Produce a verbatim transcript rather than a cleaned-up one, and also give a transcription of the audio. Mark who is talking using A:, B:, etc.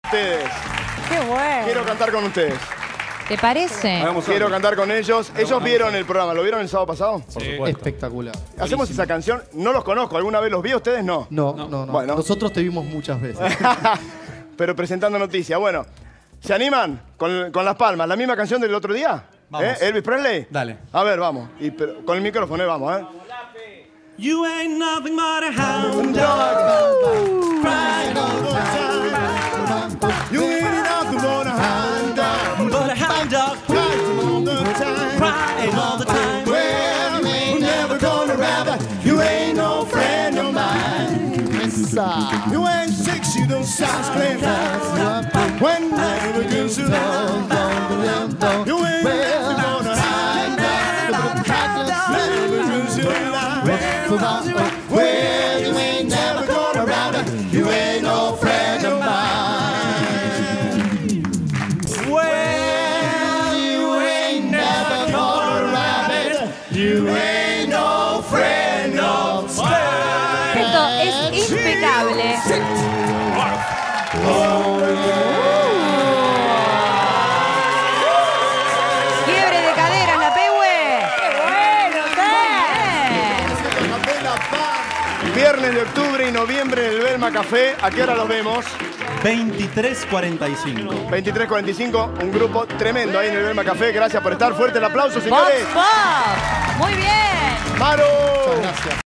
A: Ustedes.
B: Qué bueno.
A: Quiero cantar con ustedes.
C: ¿Te parece?
A: Quiero cantar con ellos. Ellos vieron el programa. ¿Lo vieron el sábado pasado?
D: Por
E: Sí.
D: supuesto.
F: Espectacular.
A: Hacemos esa canción. No los conozco. ¿Alguna vez los vi? ¿Ustedes no?
F: No, no, no.
A: Bueno.
F: Nosotros te vimos muchas veces.
A: Pero presentando noticias. Bueno, ¿se animan con, con las palmas? ¿La misma canción del otro día?
D: Vamos.
A: ¿Eh? ¿Elvis Presley?
D: Dale.
A: A ver, vamos. Y, pero, con el micrófono, eh, vamos, ¿eh?
E: You ain't nothing but a hound dog, crying all the time.
A: You ain't nothing but a hound dog,
E: But a hound dog,
A: crying all the time.
E: crying all the time.
A: Well, you ain't never gonna rabbit. You ain't no friend of mine. You ain't six, you don't sound clever. When never gives you love. You ain't never gonna hound dog. Never gives you love. Well, you ain't never gonna rabbit. You ain't no friend of mine. Well, you ain't never gonna rabbit. You ain't no friend of mine.
C: Esto es impecable. Quiebre de caderas, la Pehue.
B: Qué bueno,
C: Bien.
A: Viernes de octubre y noviembre en el Belma Café. ¿A qué hora los vemos?
D: veintitrés cuarenta y cinco.
A: veintitrés cuarenta y cinco, un grupo tremendo ahí en el Belma Café. Gracias por estar. Fuerte el aplauso,
C: Vox
A: señores.
C: Pop. Muy bien.
A: Maro.
F: Gracias.